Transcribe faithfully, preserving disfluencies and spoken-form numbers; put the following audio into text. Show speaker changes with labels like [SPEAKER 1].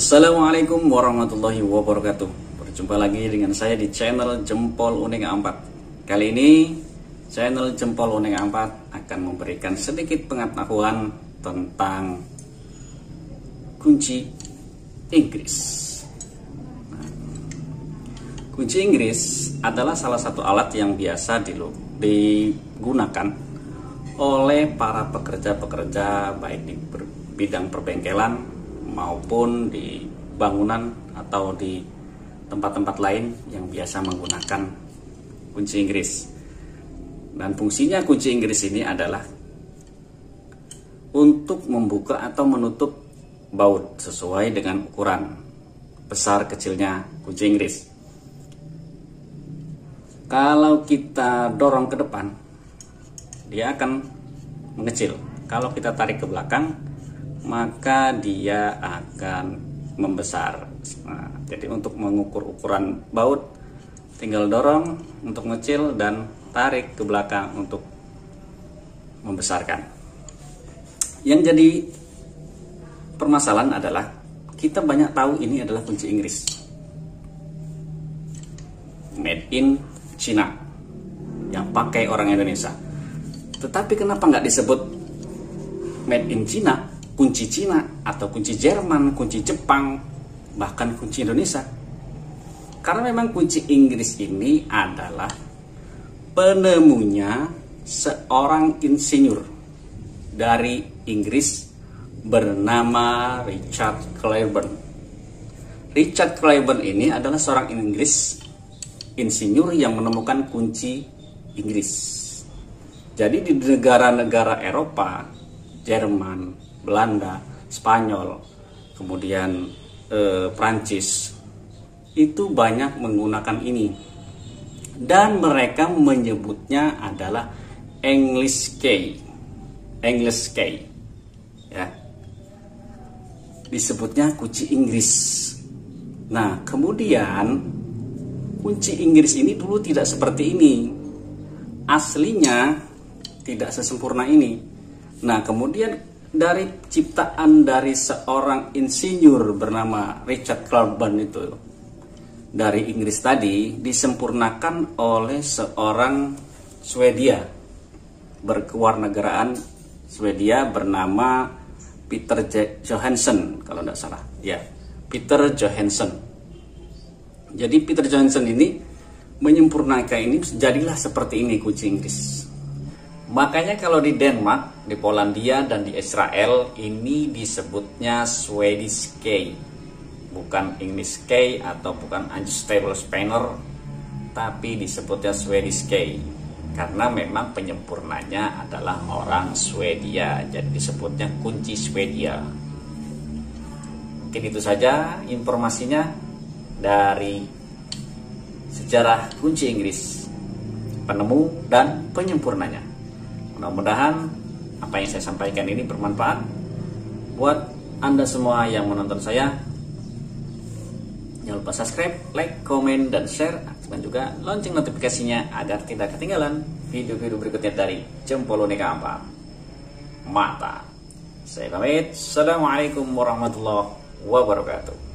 [SPEAKER 1] Assalamualaikum warahmatullahi wabarakatuh. Berjumpa lagi dengan saya di channel Jempol Unik empat. Kali ini channel Jempol Unik empat akan memberikan sedikit pengetahuan tentang kunci Inggris. Nah, kunci Inggris adalah salah satu alat yang biasa digunakan oleh para pekerja-pekerja baik di bidang perbengkelan maupun di bangunan atau di tempat-tempat lain yang biasa menggunakan kunci Inggris. Dan fungsinya kunci Inggris ini adalah untuk membuka atau menutup baut sesuai dengan ukuran besar kecilnya kunci Inggris. Kalau kita dorong ke depan, dia akan mengecil. Kalau kita tarik ke belakang, maka dia akan membesar. Nah, jadi untuk mengukur ukuran baut, tinggal dorong untuk mengecil dan tarik ke belakang untuk membesarkan. Yang jadi permasalahan adalah kita banyak tahu ini adalah kunci Inggris, made in China, yang pakai orang Indonesia. Tetapi kenapa nggak disebut made in China, kunci Cina, atau kunci Jerman, kunci Jepang, bahkan kunci Indonesia? Karena memang kunci Inggris ini adalah penemunya seorang insinyur dari Inggris bernama Richard Claiborne. Richard Claiborne ini adalah seorang Inggris, insinyur yang menemukan kunci Inggris. Jadi di negara-negara Eropa, Jerman, Belanda, Spanyol, kemudian eh, Prancis, itu banyak menggunakan ini, dan mereka menyebutnya adalah English key, English key, ya, disebutnya kunci Inggris. Nah, kemudian kunci Inggris ini dulu tidak seperti ini, aslinya tidak sesempurna ini. Nah, kemudian dari ciptaan dari seorang insinyur bernama Richard Claiborne itu dari Inggris tadi disempurnakan oleh seorang Swedia berkewarganegaraan Swedia bernama Peter Johansson, kalau tidak salah, ya, Peter Johansson. Jadi Peter Johansson ini menyempurnakan ini, jadilah seperti ini kunci Inggris. Makanya kalau di Denmark, di Polandia, dan di Israel ini disebutnya Swedish key, bukan English key atau bukan unstable spanner, tapi disebutnya Swedish key karena memang penyempurnanya adalah orang Swedia, jadi disebutnya kunci Swedia. Mungkin itu saja informasinya dari sejarah kunci Inggris, penemu dan penyempurnanya. Mudah-mudahan apa yang saya sampaikan ini bermanfaat buat Anda semua yang menonton saya. Jangan lupa subscribe, like, komen, dan share, aktifkan juga lonceng notifikasinya agar tidak ketinggalan video-video berikutnya dari Jempol Unik empat Mata. Saya pamit. Assalamualaikum warahmatullahi wabarakatuh.